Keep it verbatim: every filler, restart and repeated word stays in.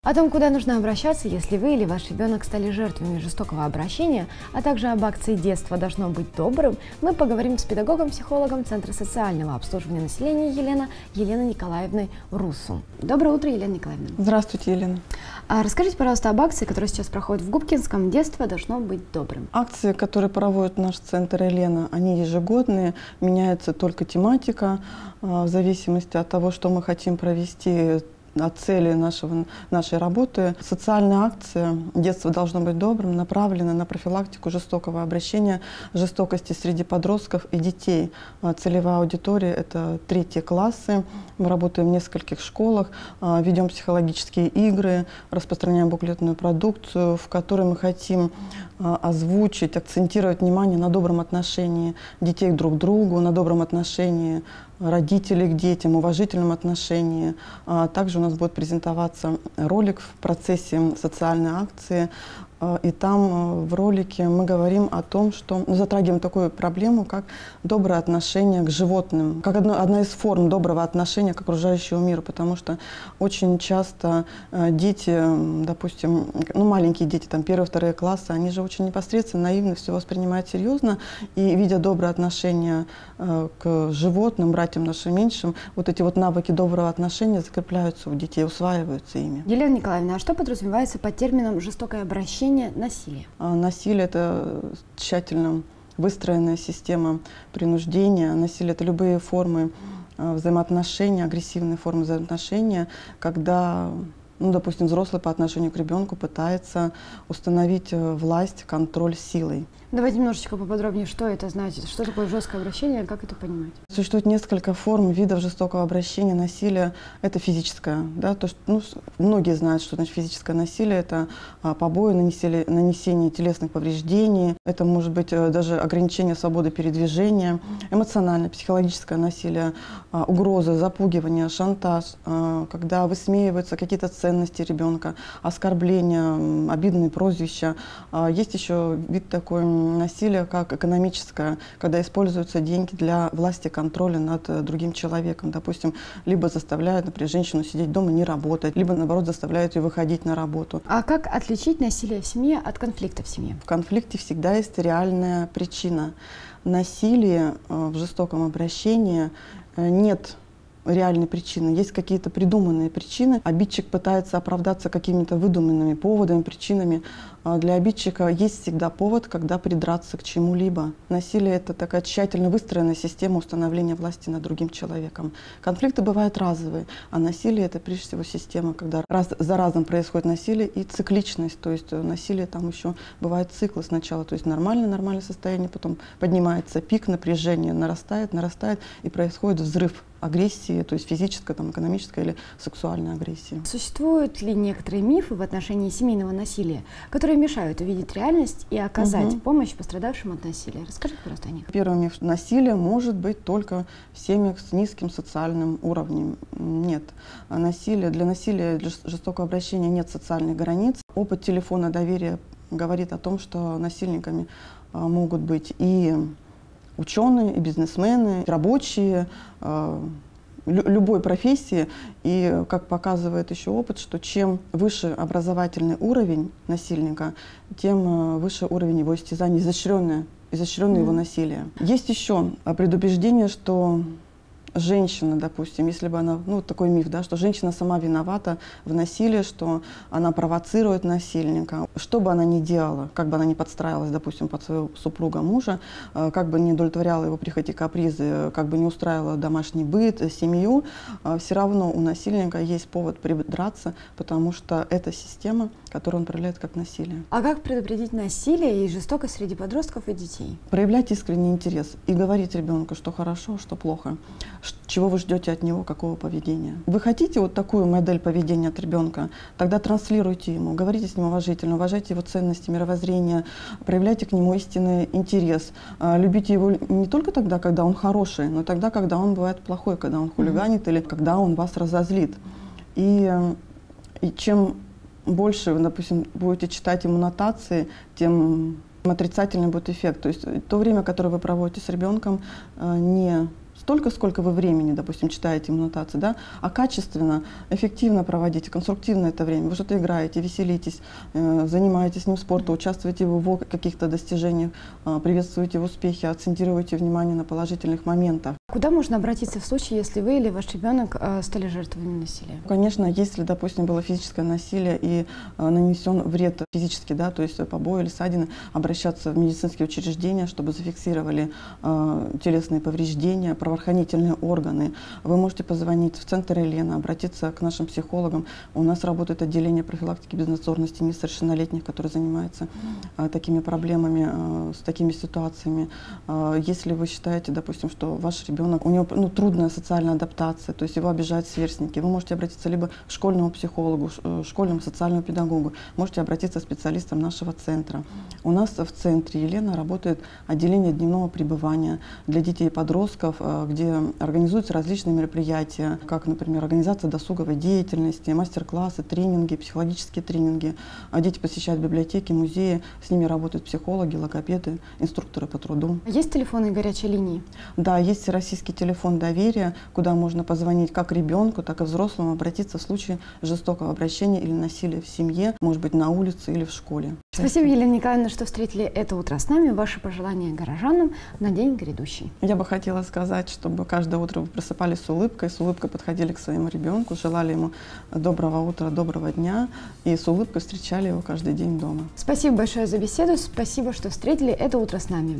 О том, куда нужно обращаться, если вы или ваш ребенок стали жертвами жестокого обращения, а также об акции «Детство должно быть добрым», мы поговорим с педагогом-психологом Центра социального обслуживания населения Елена Еленой Николаевной Руссу. Доброе утро, Елена Николаевна. Здравствуйте, Елена. А расскажите, пожалуйста, об акции, которая сейчас проходит в Губкинском «Детство должно быть добрым». Акции, которые проводит наш центр Елена, они ежегодные, меняется только тематика в зависимости от того, что мы хотим провести, от цели нашего, нашей работы. Социальная акция «Детство должно быть добрым» направлена на профилактику жестокого обращения, жестокости среди подростков и детей. Целевая аудитория – это третьи классы. Мы работаем в нескольких школах, ведем психологические игры, распространяем буклетную продукцию, в которой мы хотим озвучить, акцентировать внимание на добром отношении детей друг к другу, на добром отношении родителей к детям, уважительном отношении. Также у нас будет презентоваться ролик в процессе социальной акции. И там в ролике мы говорим о том, что ну, затрагиваем такую проблему, как доброе отношение к животным, как одно, одна из форм доброго отношения к окружающему миру, потому что очень часто дети, допустим, ну, маленькие дети, там, первые, вторые классы, они же очень непосредственно, наивно все воспринимают серьезно, и видя доброе отношение к животным, братьям нашим меньшим, вот эти вот навыки доброго отношения закрепляются у детей, усваиваются ими. Елена Николаевна, а что подразумевается под термином «жестокое обращение»? Насилие. Насилие – это тщательно выстроенная система принуждения. Насилие – это любые формы взаимоотношений, агрессивные формы взаимоотношения, когда, ну, допустим, взрослый по отношению к ребенку пытается установить власть, контроль силой. Давайте немножечко поподробнее, что это значит, что такое жесткое обращение, как это понимать? Существует несколько форм, видов жестокого обращения. Насилие – это физическое. Да? То, что, ну, многие знают, что значит физическое насилие – это побои, нанесение, нанесение телесных повреждений, это может быть даже ограничение свободы передвижения, эмоциональное, психологическое насилие, угрозы, запугивание, шантаж, когда высмеиваются какие-то ценности ребенка, оскорбления, обидные прозвища. Есть еще вид такой насилие, как экономическое, когда используются деньги для власти контроля над другим человеком. Допустим, либо заставляют, например, женщину сидеть дома, не работать, либо, наоборот, заставляют ее выходить на работу. А как отличить насилие в семье от конфликта в семье? В конфликте всегда есть реальная причина. Насилие в жестоком обращении нет реальной причины. Есть какие-то придуманные причины. Обидчик пытается оправдаться какими-то выдуманными поводами, причинами. Для обидчика есть всегда повод, когда придраться к чему-либо. Насилие – это такая тщательно выстроенная система установления власти над другим человеком. Конфликты бывают разовые, а насилие – это прежде всего система, когда раз за разом происходит насилие и цикличность. То есть насилие там еще бывает циклы сначала. То есть нормальное, нормальное состояние, потом поднимается пик напряжения, нарастает, нарастает, и происходит взрыв агрессии, то есть физической, там, экономической или сексуальной агрессии. Существуют ли некоторые мифы в отношении семейного насилия, которые мешают увидеть реальность и оказать угу. помощь пострадавшим от насилия? Расскажите, пожалуйста, о них. Первый миф. Насилие может быть только в семьях с низким социальным уровнем. Нет. Насилие, для насилия, для жестокого обращения нет социальных границ. Опыт телефона доверия говорит о том, что насильниками могут быть и ученые, и бизнесмены, рабочие, э, любой профессии. И, как показывает еще опыт, что чем выше образовательный уровень насильника, тем выше уровень его истязаний, изощренное, изощренное mm-hmm. его насилие. Есть еще предубеждение, что женщина, допустим, если бы она, ну, такой миф, да, что женщина сама виновата в насилии, что она провоцирует насильника. Что бы она ни делала, как бы она ни подстраивалась, допустим, под своего супруга, мужа, как бы не удовлетворяла его прихоти, капризы, как бы не устраивала домашний быт, семью, все равно у насильника есть повод придраться, потому что это система, которую он проявляет как насилие. А как предупредить насилие и жестокость среди подростков и детей? Проявлять искренний интерес и говорить ребенку, что хорошо, что плохо. Чего вы ждете от него, какого поведения. Вы хотите вот такую модель поведения от ребенка, тогда транслируйте ему, говорите с ним уважительно, уважайте его ценности, мировоззрение, проявляйте к нему истинный интерес. Любите его не только тогда, когда он хороший, но тогда, когда он бывает плохой, когда он хулиганит или когда он вас разозлит. И, и чем больше вы, допустим, будете читать ему нотации, тем отрицательный будет эффект. То есть то время, которое вы проводите с ребенком, не столько, сколько вы времени, допустим, читаете ему нотации, да, а качественно, эффективно проводите, конструктивно это время. Вы что-то играете, веселитесь, э, занимаетесь с ним спортом, участвуете в его каких-то достижениях, э, приветствуете его успехи, акцентируете внимание на положительных моментах. Куда можно обратиться в случае, если вы или ваш ребенок э, стали жертвами насилия? Конечно, если, допустим, было физическое насилие и э, нанесен вред физически, да, то есть побои или ссадины, обращаться в медицинские учреждения, чтобы зафиксировали э, телесные повреждения, правоохранительные органы. Вы можете позвонить в центр Елена, обратиться к нашим психологам. У нас работает отделение профилактики безнадзорности несовершеннолетних, которые занимаются э, такими проблемами, э, с такими ситуациями. Э, если вы считаете, допустим, что ваш ребенок, у него ну, трудная социальная адаптация, то есть его обижают сверстники, вы можете обратиться либо к школьному психологу, школьному социальному педагогу, можете обратиться к специалистам нашего центра. У нас в центре Елена работает отделение дневного пребывания для детей и подростков, где организуются различные мероприятия, как, например, организация досуговой деятельности, мастер-классы, тренинги, психологические тренинги. Дети посещают библиотеки, музеи, с ними работают психологи, логопеды, инструкторы по труду. Есть телефоны горячей линии? Да, есть всероссийский телефон доверия, куда можно позвонить как ребенку, так и взрослому, обратиться в случае жестокого обращения или насилия в семье, может быть, на улице или в школе. Спасибо, Елена Николаевна, что встретили это утро с нами. Ваши пожелания горожанам на день грядущий. Я бы хотела сказать, чтобы каждое утро вы просыпались с улыбкой, с улыбкой подходили к своему ребенку, желали ему доброго утра, доброго дня и с улыбкой встречали его каждый день дома. Спасибо большое за беседу, спасибо, что встретили это утро с нами.